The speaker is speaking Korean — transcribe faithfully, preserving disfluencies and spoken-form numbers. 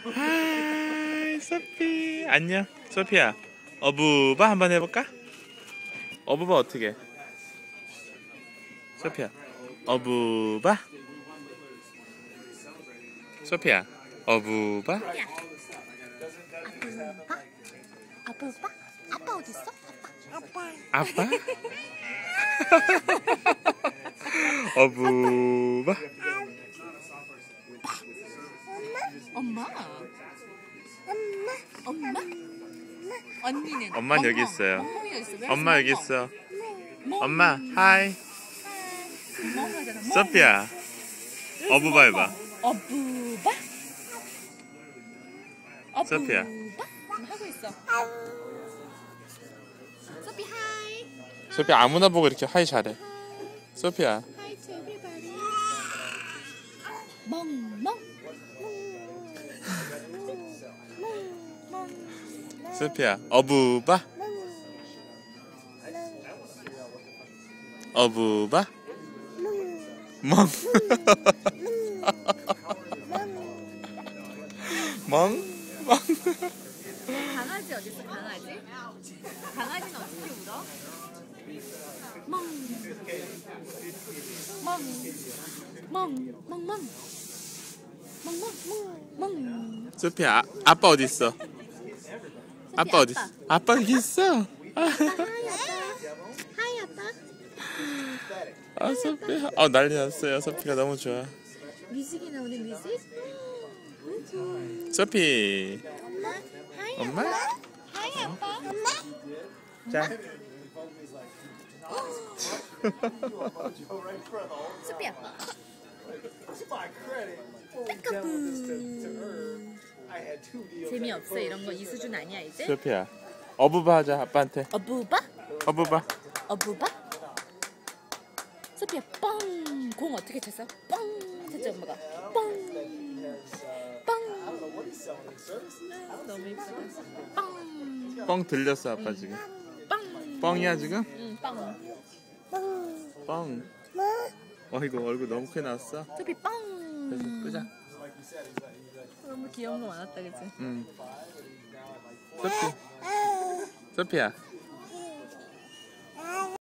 하이 소피 안녕. 소피야 어부바 한번 해볼까? 어부바 어떻게 해? 소피야 어부바. 소피야 어부바. 아빠 아빠 아빠 어디 있어? 아빠 아빠 어부바. 엄마 엄마 엄마 언니는 엄마는 여기 있어요. 멍멍이 어디 있어? 왜 엄마 여기 멍멍? 있어. 멍. 엄마 하이. 멍멍이잖아, 멍. 소피야 어부바 해봐. 어부바 어부바 소피야. 지금 하고 있어. 소피 하이. 소피야 아무나 보고 이렇게 하이 잘해. 소피야 하이 to everybody. 멍멍 소피야 어부바. 어부바. 멍. 멍. 멍. 강아지 어디 있어? 강아지? 강아지는 어떻게 울어? 멍. 멍. 멍. 멍. 멍. 멍. 멍. 멍. 소피야 아, 아빠 어디 있어? 아빠 어디 있어? 아빠 여기 있어. 하이 아빠. 하이 아빠. 아 소피야 어 난리 났어요. 소피가 너무 좋아. 뮤직이 나오네 뮤직. 소피 엄마. 하이 엄마? 아빠. 하이 아빠. 엄마. 자 소피 아빠. 재미없어 이런 거 이 수준 아니야 이제? 소피야 어부바 하자 아빠한테. 어부바? 어부바. 어부바? 소피야 뻥! 공 어떻게 쳤어? 뻥! 쳤지 엄마가 뻥! 뻥! 너무 예쁘다. 뻥! 뻥 들렸어 아빠 지금. 뻥! 뻥이야 지금? 응 뻥! 뻥. 어이구 얼굴 너무 크게 나왔어. 소피 뻥! 그래서 끄자. 너무 귀여운 거 많았다 그치? 응. 소피. 소피야